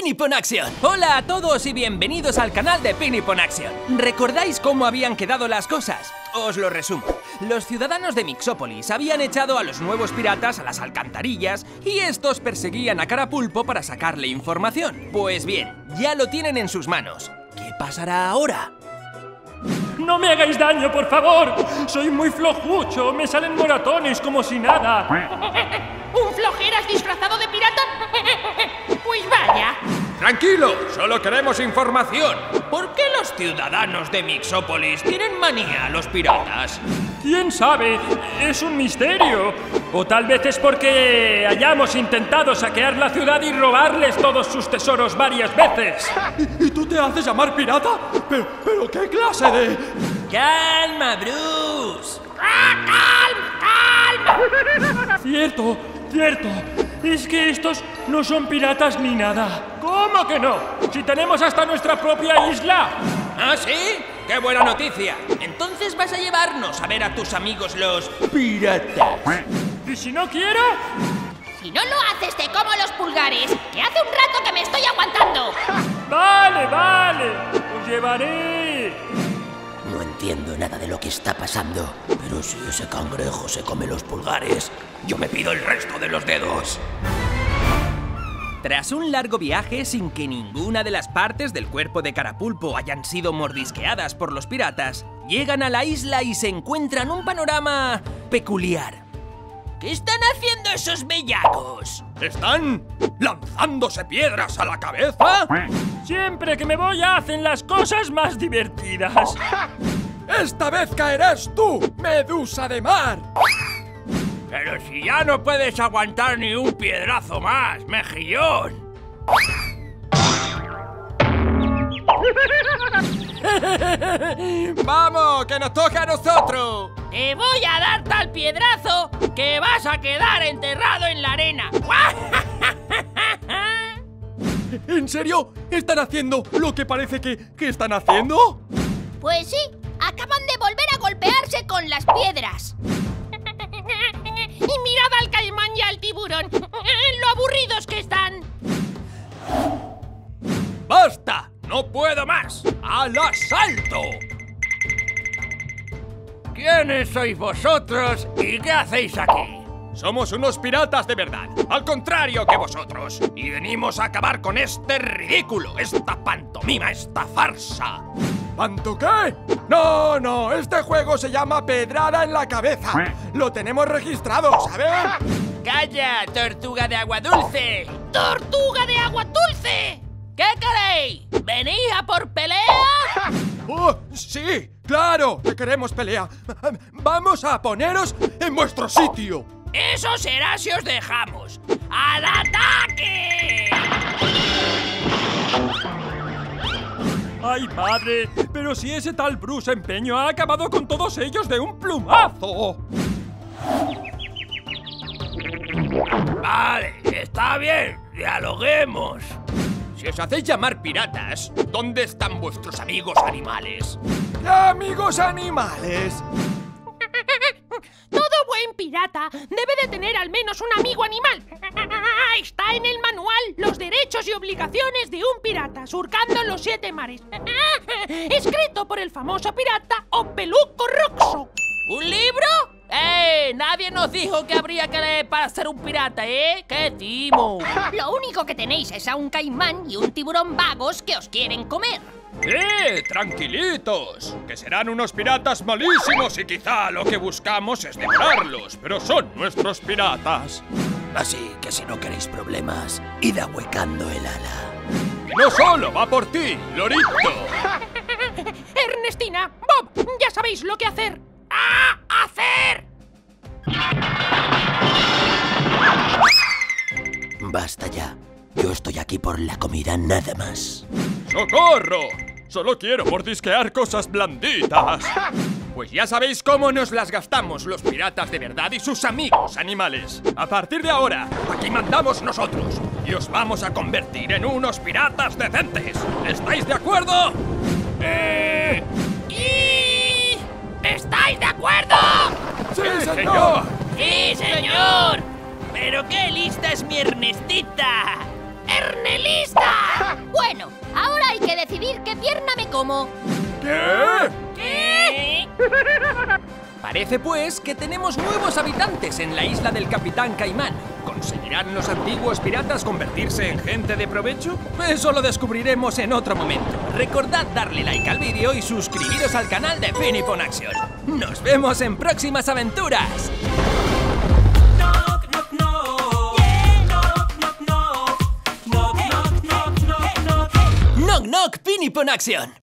Pinnipon Action. Hola a todos y bienvenidos al canal de Pinnipon Action. ¿Recordáis cómo habían quedado las cosas? Os lo resumo. Los ciudadanos de Mixópolis habían echado a los nuevos piratas a las alcantarillas y estos perseguían a Carapulpo para sacarle información. Pues bien, ya lo tienen en sus manos. ¿Qué pasará ahora? ¡No me hagáis daño, por favor! Soy muy flojucho, me salen moratones como si nada. ¿Un flojeras disfrazado de pirata? Pues vaya. Tranquilo, solo queremos información. ¿Por qué los ciudadanos de Mixópolis tienen manía a los piratas? ¿Quién sabe? Es un misterio. O tal vez es porque hayamos intentado saquear la ciudad y robarles todos sus tesoros varias veces. ¿Y tú te haces llamar pirata? ¿Pero qué clase de...? ¡Calma, Bruce! ¡Calma! Cierto. Es que estos no son piratas ni nada. ¿Cómo que no? Si tenemos hasta nuestra propia isla. ¿Ah, sí? ¡Qué buena noticia! Entonces vas a llevarnos a ver a tus amigos los piratas. ¿Y si no quiero? Si no lo haces, te como los pulgares, que hace un rato que me estoy aguantando. Vale. Os llevaré. No entiendo nada de lo que está pasando, pero si ese cangrejo se come los pulgares, yo me pido el resto de los dedos. Tras un largo viaje sin que ninguna de las partes del cuerpo de Carapulpo hayan sido mordisqueadas por los piratas, llegan a la isla y se encuentran un panorama peculiar. ¿Qué están haciendo esos bellacos? ¿Están lanzándose piedras a la cabeza? Siempre que me voy hacen las cosas más divertidas. ¡Esta vez caerás tú, medusa de mar! Pero si ya no puedes aguantar ni un piedrazo más, mejillón. ¡Vamos, que nos toca a nosotros! Te voy a dar tal piedrazo que vas a quedar enterrado en la arena. ¿En serio? ¿Están haciendo lo que parece que están haciendo? Pues sí, acaban de volver a golpearse con las piedras. Y mirad al caimán y al tiburón, lo aburridos que están. ¡Basta! ¡No puedo más! ¡Al asalto! ¿Quiénes sois vosotros y qué hacéis aquí? Somos unos piratas de verdad, al contrario que vosotros. Y venimos a acabar con este ridículo, esta pantomima, esta farsa. ¿Panto qué? No, este juego se llama Pedrada en la Cabeza. Lo tenemos registrado, ¿sabes? ¡Calla, tortuga de agua dulce! ¡Tortuga de agua dulce! ¿Qué queréis? ¿Venís a por pelea? ¡Oh, sí! ¡Claro que queremos pelea! ¡Vamos a poneros en vuestro sitio! ¡Eso será si os dejamos! ¡Al ataque! ¡Ay, padre! Pero si ese tal Bruce Empeño ha acabado con todos ellos de un plumazo. Vale, está bien, dialoguemos. Si os hacéis llamar piratas, ¿dónde están vuestros amigos animales? ¿Qué amigos animales? Todo buen pirata debe de tener al menos un amigo animal. Está en el manual Los derechos y obligaciones de un pirata surcando los 7 mares. Escrito por el famoso pirata Opeluco Roxo. ¿Un libro? Nadie nos dijo que habría que leer para ser un pirata, ¿eh? ¡Qué timo! Lo único que tenéis es a un caimán y un tiburón vagos que os quieren comer. Tranquilitos, que serán unos piratas malísimos y quizá lo que buscamos es devorarlos, pero son nuestros piratas. Así que si no queréis problemas, id ahuecando el ala. Y no solo va por ti, lorito. Ernestina, Bob, ya sabéis lo que hacer. ¡A hacer! Basta ya. Yo estoy aquí por la comida nada más. ¡Socorro! Solo quiero mordisquear cosas blanditas. Pues ya sabéis cómo nos las gastamos los piratas de verdad y sus amigos animales. A partir de ahora, aquí mandamos nosotros y os vamos a convertir en unos piratas decentes. ¿Estáis de acuerdo? ¿Estáis de acuerdo? ¡Sí, señor! ¡Sí, señor! ¡Pero qué lista es mi Ernestita! ¡Piernelista! Bueno, ahora hay que decidir qué pierna me como. ¿Qué? Parece pues que tenemos nuevos habitantes en la isla del Capitán Caimán. ¿Conseguirán los antiguos piratas convertirse en gente de provecho? Eso lo descubriremos en otro momento. Recordad darle like al vídeo y suscribiros al canal de Pinipon Action. ¡Nos vemos en próximas aventuras! Knock Knock Pinipon Action.